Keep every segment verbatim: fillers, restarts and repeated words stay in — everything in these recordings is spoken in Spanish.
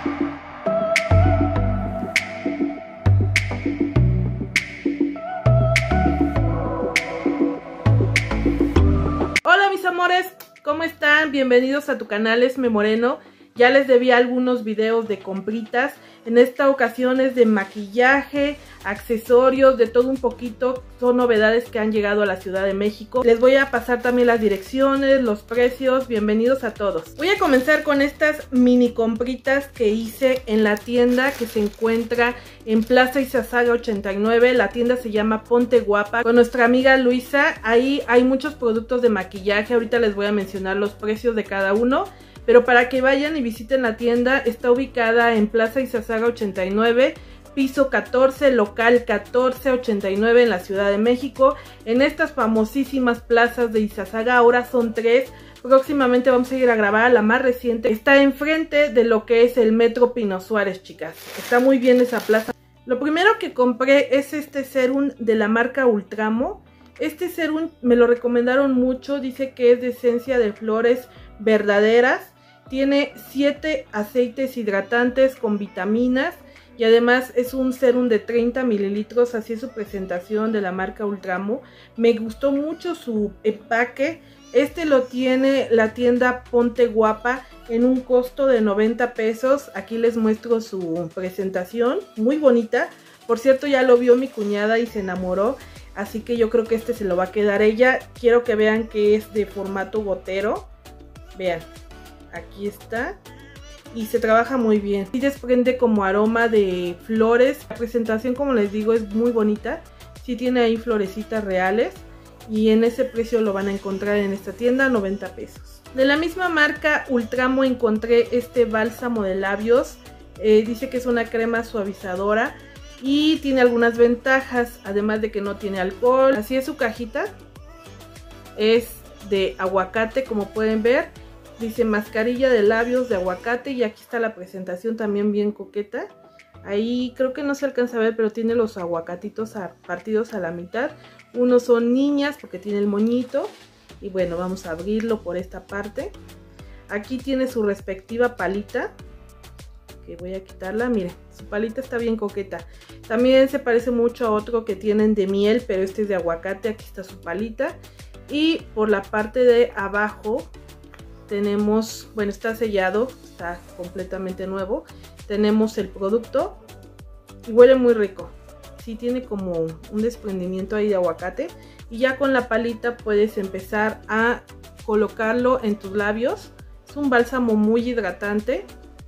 Hola mis amores, ¿cómo están? Bienvenidos a tu canal Esme Moreno. Ya les debí algunos videos de compritas. En esta ocasión es de maquillaje, accesorios, de todo un poquito. Son novedades que han llegado a la Ciudad de México. Les voy a pasar también las direcciones, los precios. Bienvenidos a todos. Voy a comenzar con estas mini compritas que hice en la tienda que se encuentra en Plaza Izazaga ochenta y nueve. La tienda se llama Ponte Guapa, con nuestra amiga Luisa. Ahí hay muchos productos de maquillaje. Ahorita les voy a mencionar los precios de cada uno. Pero para que vayan y visiten la tienda, está ubicada en Plaza Izazaga ochenta y nueve, piso catorce, local catorce ochenta y nueve en la Ciudad de México. En estas famosísimas plazas de Izazaga, ahora son tres. Próximamente vamos a ir a grabar a la más reciente. Está enfrente de lo que es el Metro Pino Suárez, chicas. Está muy bien esa plaza. Lo primero que compré es este serum de la marca Ultramo. Este serum me lo recomendaron mucho. Dice que es de esencia de flores verdaderas. Tiene siete aceites hidratantes con vitaminas y además es un serum de treinta mililitros, así es su presentación de la marca Ultramo. Me gustó mucho su empaque. Este lo tiene la tienda Ponte Guapa en un costo de noventa pesos. Aquí les muestro su presentación, muy bonita. Por cierto, ya lo vio mi cuñada y se enamoró, así que yo creo que este se lo va a quedar ella. Quiero que vean que es de formato gotero. Vean. Aquí está. Y se trabaja muy bien. Y desprende como aroma de flores. La presentación, como les digo, es muy bonita. Sí tiene ahí florecitas reales. Y en ese precio lo van a encontrar en esta tienda, noventa pesos. De la misma marca Ultramo encontré este bálsamo de labios. Eh, dice que es una crema suavizadora. Y tiene algunas ventajas. Además de que no tiene alcohol. Así es su cajita. Es de aguacate, como pueden ver. Dice mascarilla de labios de aguacate y aquí está la presentación también bien coqueta. Ahí creo que no se alcanza a ver, pero tiene los aguacatitos a, partidos a la mitad. Unos son niñas porque tiene el moñito. Y bueno, vamos a abrirlo por esta parte. Aquí tiene su respectiva palita, que voy a quitarla. Miren, su palita está bien coqueta. También se parece mucho a otro que tienen de miel, pero este es de aguacate. Aquí está su palita. Y por la parte de abajo tenemos, bueno, está sellado, está completamente nuevo. Tenemos el producto y huele muy rico. Sí tiene como un desprendimiento ahí de aguacate. Y ya con la palita puedes empezar a colocarlo en tus labios. Es un bálsamo muy hidratante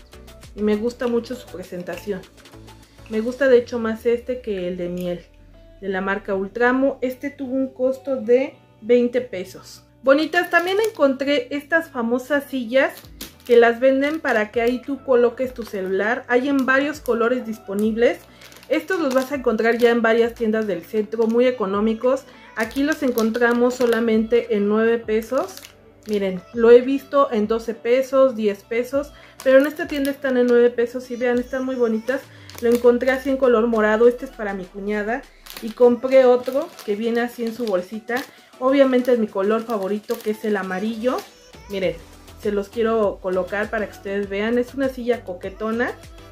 y me gusta mucho su presentación. Me gusta de hecho más este que el de miel, de la marca Ultramo. Este tuvo un costo de veinte pesos. Bonitas, también encontré estas famosas sillas que las venden para que ahí tú coloques tu celular. Hay en varios colores disponibles. Estos los vas a encontrar ya en varias tiendas del centro, muy económicos. Aquí los encontramos solamente en nueve pesos. Miren, lo he visto en doce pesos, diez pesos, pero en esta tienda están en nueve pesos y vean, están muy bonitas. Lo encontré así en color morado, este es para mi cuñada. Y compré otro que viene así en su bolsita. Obviamente es mi color favorito, que es el amarillo. Miren, se los quiero colocar para que ustedes vean. Es una silla coquetona.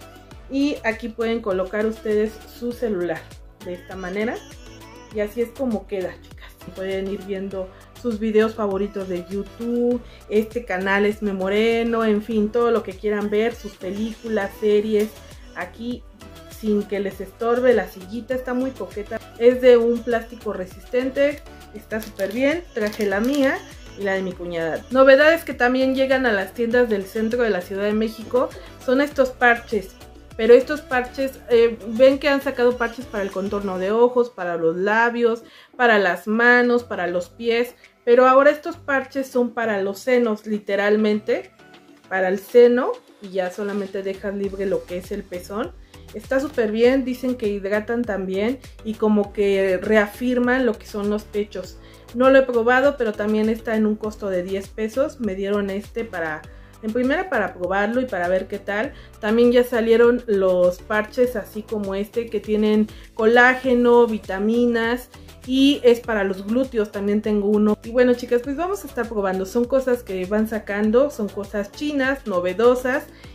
Y aquí pueden colocar ustedes su celular de esta manera. Y así es como queda, chicas. Pueden ir viendo sus videos favoritos de YouTube. Este canal Esme Moreno. En fin, todo lo que quieran ver. Sus películas, series. Aquí sin que les estorbe. La sillita está muy coqueta. Es de un plástico resistente. Está súper bien. Traje la mía y la de mi cuñada. Novedades que también llegan a las tiendas del centro de la Ciudad de México son estos parches. Pero estos parches, eh, ven que han sacado parches para el contorno de ojos, para los labios, para las manos, para los pies. Pero ahora estos parches son para los senos, literalmente. Para el seno y ya solamente dejas libre lo que es el pezón. Está súper bien, dicen que hidratan también y como que reafirman lo que son los pechos. No lo he probado, pero también está en un costo de diez pesos. Me dieron este para, en primera para probarlo y para ver qué tal. También ya salieron los parches así como este que tienen colágeno, vitaminas y es para los glúteos. También tengo uno. Y bueno, chicas, pues vamos a estar probando. Son cosas que van sacando, son cosas chinas, novedosas.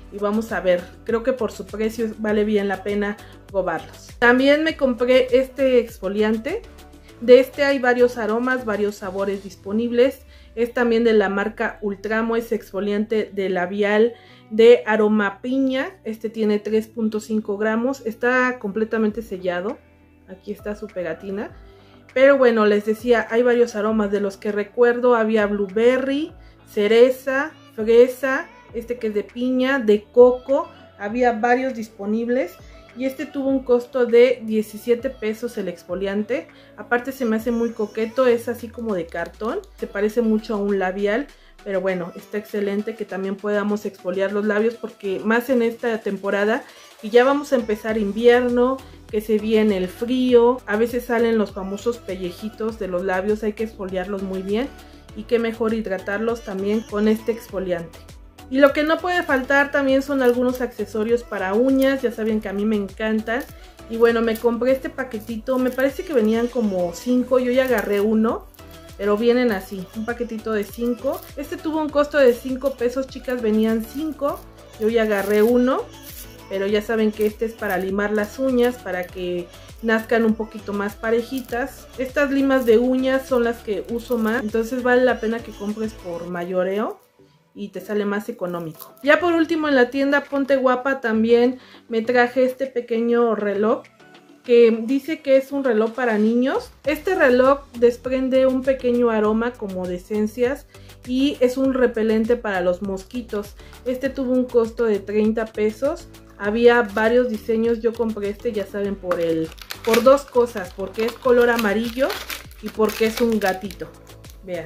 y vamos a ver, creo que por su precio vale bien la pena probarlos. También me compré este exfoliante. De este hay varios aromas, varios sabores disponibles. Es también de la marca Ultramo, es exfoliante de labial de aroma piña. Este tiene tres punto cinco gramos, está completamente sellado. Aquí está su pegatina. Pero bueno, les decía, hay varios aromas. De los que recuerdo había blueberry, cereza, fresa, este que es de piña, de coco. Había varios disponibles. Y este tuvo un costo de diecisiete pesos el exfoliante. Aparte se me hace muy coqueto, es así como de cartón. Se parece mucho a un labial. Pero bueno, está excelente que también podamos exfoliar los labios, porque más en esta temporada y ya vamos a empezar invierno, que se viene el frío, a veces salen los famosos pellejitos de los labios, hay que exfoliarlos muy bien y qué mejor hidratarlos también con este exfoliante. Y lo que no puede faltar también son algunos accesorios para uñas, ya saben que a mí me encantan. Y bueno, me compré este paquetito, me parece que venían como cinco, yo ya agarré uno. Pero vienen así, un paquetito de cinco. Este tuvo un costo de cinco pesos, chicas, venían cinco. Yo ya agarré uno. Pero ya saben que este es para limar las uñas, para que nazcan un poquito más parejitas. Estas limas de uñas son las que uso más. Entonces vale la pena que compres por mayoreo y te sale más económico. Ya por último en la tienda Ponte Guapa también me traje este pequeño reloj, que dice que es un reloj para niños. Este reloj desprende un pequeño aroma como de esencias y es un repelente para los mosquitos. Este tuvo un costo de treinta pesos. Había varios diseños, yo compré este, ya saben, por el por dos cosas, porque es color amarillo y porque es un gatito. Vean,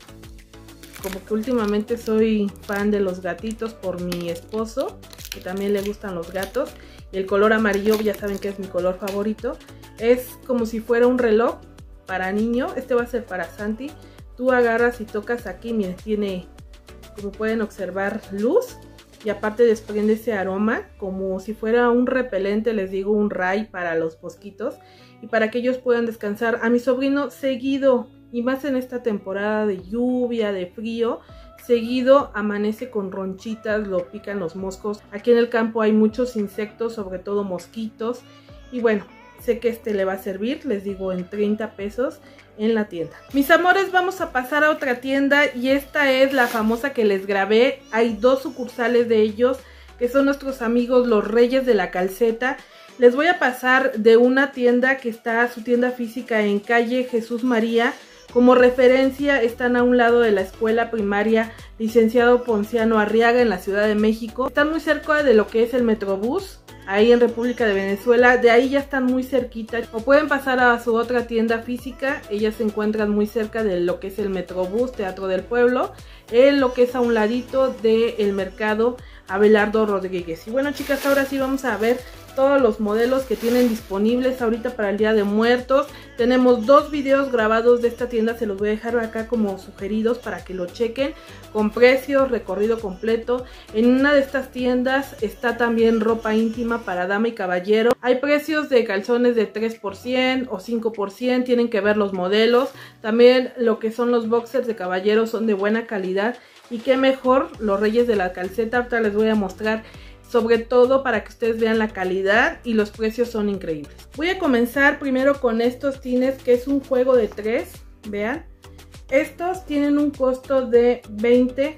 como que últimamente soy fan de los gatitos por mi esposo, que también le gustan los gatos. Y el color amarillo ya saben que es mi color favorito. Es como si fuera un reloj para niño. Este va a ser para Santi. Tú agarras y tocas aquí, miren, tiene, como pueden observar, luz. Y aparte desprende ese aroma como si fuera un repelente, les digo, un ray para los mosquitos. Y para que ellos puedan descansar. A mi sobrino seguido, y más en esta temporada de lluvia, de frío, seguido amanece con ronchitas, lo pican los moscos. Aquí en el campo hay muchos insectos, sobre todo mosquitos. Y bueno, sé que este le va a servir, les digo, en treinta pesos en la tienda. Mis amores, vamos a pasar a otra tienda y esta es la famosa que les grabé. Hay dos sucursales de ellos, que son nuestros amigos los Reyes de la Calceta. Les voy a pasar de una tienda que está, su tienda física en calle Jesús María. Como referencia, están a un lado de la escuela primaria Licenciado Ponciano Arriaga en la Ciudad de México. Están muy cerca de lo que es el Metrobús, ahí en República de Venezuela. De ahí ya están muy cerquita. O pueden pasar a su otra tienda física. Ellas se encuentran muy cerca de lo que es el Metrobús, Teatro del Pueblo, en lo que es a un ladito del mercado Abelardo Rodríguez. Y bueno, chicas, ahora sí vamos a ver todos los modelos que tienen disponibles ahorita para el Día de Muertos. Tenemos dos videos grabados de esta tienda, se los voy a dejar acá como sugeridos para que lo chequen, con precios, recorrido completo. En una de estas tiendas está también ropa íntima para dama y caballero. Hay precios de calzones de tres por cien o cinco por cien, tienen que ver los modelos. También lo que son los boxers de caballero son de buena calidad. Y qué mejor, los Reyes de la Calceta. Ahorita les voy a mostrar, sobre todo para que ustedes vean la calidad, y los precios son increíbles. Voy a comenzar primero con estos tines, que es un juego de tres. Vean, estos tienen un costo de veinte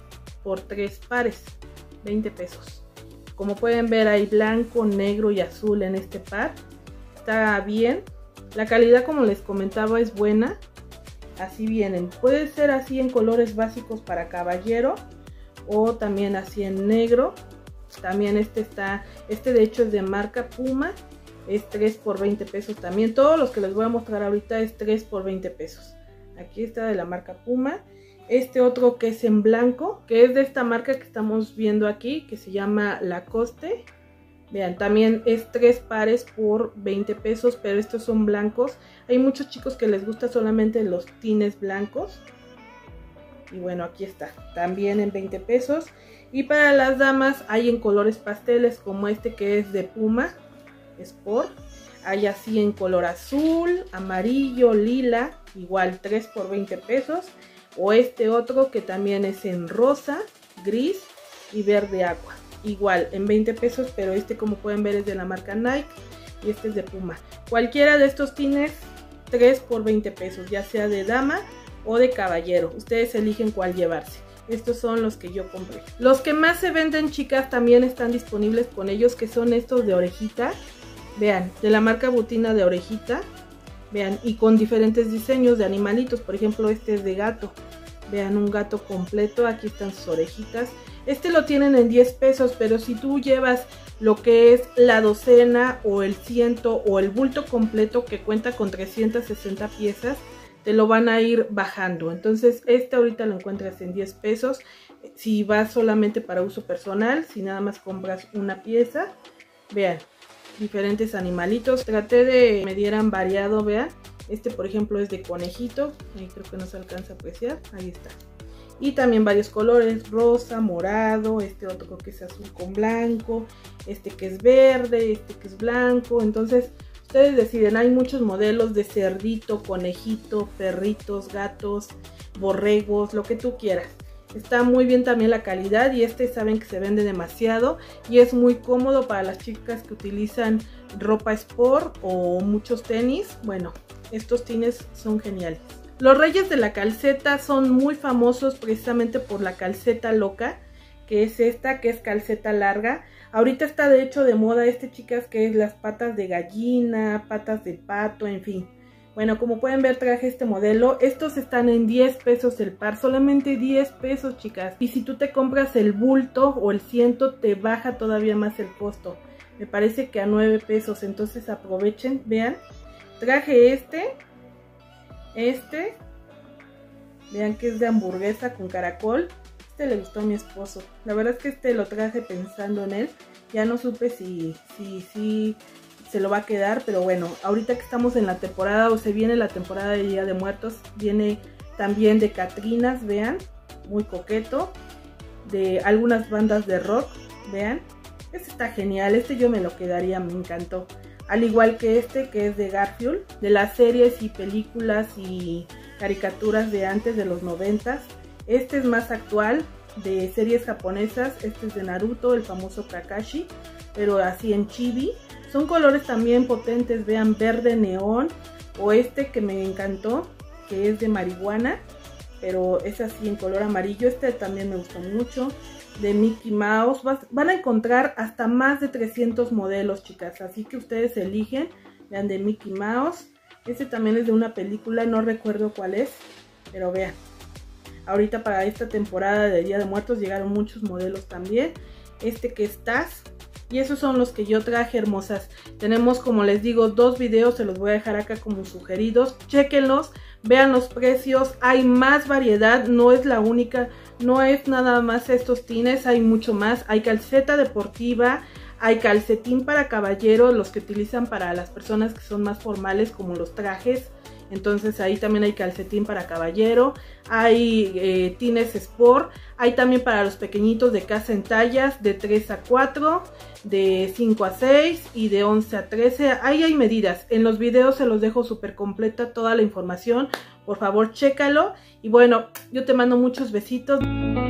por tres pares, veinte pesos. Como pueden ver, hay blanco, negro y azul en este par. Está bien, la calidad, como les comentaba, es buena. Así vienen, puede ser así en colores básicos para caballero o también así en negro. También este está, este de hecho es de marca Puma, es tres por veinte pesos también. Todos los que les voy a mostrar ahorita es tres por veinte pesos. Aquí está de la marca Puma. Este otro que es en blanco, que es de esta marca que estamos viendo aquí, que se llama Lacoste. Vean, también es tres pares por veinte pesos, pero estos son blancos. Hay muchos chicos que les gusta solamente los tines blancos. Y bueno, aquí está, también en veinte pesos. Y para las damas hay en colores pasteles, como este que es de Puma Sport. Hay así en color azul, amarillo, lila, igual tres por veinte pesos. O este otro que también es en rosa, gris y verde agua. igual en veinte pesos, pero este como pueden ver es de la marca Nike y este es de Puma. Cualquiera de estos tines, tres por veinte pesos, ya sea de dama o de caballero, ustedes eligen cuál llevarse. Estos son los que yo compré. Los que más se venden, chicas, también están disponibles con ellos, que son estos de orejita. Vean, de la marca Butina de orejita. Vean, y con diferentes diseños de animalitos. Por ejemplo, este es de gato. Vean, un gato completo. Aquí están sus orejitas. Este lo tienen en diez pesos, pero si tú llevas lo que es la docena o el ciento o el bulto completo que cuenta con trescientas sesenta piezas, te lo van a ir bajando. Entonces este ahorita lo encuentras en diez pesos si vas solamente para uso personal, si nada más compras una pieza. Vean, diferentes animalitos. Traté de que me dieran variado, vean. Este por ejemplo es de conejito, ahí creo que no se alcanza a apreciar, ahí está. Y también varios colores, rosa, morado, este otro creo que es azul con blanco, este que es verde, este que es blanco. Entonces ustedes deciden, hay muchos modelos de cerdito, conejito, perritos, gatos, borregos, lo que tú quieras. Está muy bien también la calidad y este saben que se vende demasiado y es muy cómodo para las chicas que utilizan ropa sport o muchos tenis. Bueno, estos tines son geniales. Los reyes de la calceta son muy famosos precisamente por la calceta loca, que es esta, que es calceta larga. Ahorita está de hecho de moda este, chicas, que es las patas de gallina, patas de pato, en fin. Bueno, como pueden ver traje este modelo. Estos están en diez pesos el par, solamente diez pesos, chicas. Y si tú te compras el bulto o el ciento, te baja todavía más el costo. Me parece que a nueve pesos, entonces aprovechen, vean. Traje este, este, vean que es de hamburguesa con caracol. Este le gustó a mi esposo. La verdad es que este lo traje pensando en él. Ya no supe si, si, si se lo va a quedar, pero bueno, ahorita que estamos en la temporada, o se viene la temporada de Día de Muertos, viene también de Catrinas, vean, muy coqueto, de algunas bandas de rock, vean. Este está genial, este yo me lo quedaría, me encantó. Al igual que este, que es de Garfield, de las series y películas y caricaturas de antes, de los noventas. Este es más actual, de series japonesas. Este es de Naruto, el famoso Kakashi, pero así en chibi. Son colores también potentes, vean, verde neón, o este que me encantó, que es de marihuana, pero es así en color amarillo. Este también me gustó mucho, de Mickey Mouse. Van a encontrar hasta más de trescientos modelos, chicas, así que ustedes eligen. Vean, de Mickey Mouse. Este también es de una película, no recuerdo cuál es, pero vean. Ahorita para esta temporada de Día de Muertos llegaron muchos modelos también. Este que es Taz. Y esos son los que yo traje, hermosas. Tenemos, como les digo, dos videos, se los voy a dejar acá como sugeridos. Chéquenlos, vean los precios, hay más variedad, no es la única, no es nada más estos tines, hay mucho más. Hay calceta deportiva, hay calcetín para caballero, los que utilizan para las personas que son más formales, como los trajes. Entonces ahí también hay calcetín para caballero, hay eh, tines sport, hay también para los pequeñitos de casa en tallas de tres a cuatro, de cinco a seis y de once a trece. Ahí hay medidas, en los videos se los dejo súper completa toda la información, por favor chécalo. Y bueno, yo te mando muchos besitos.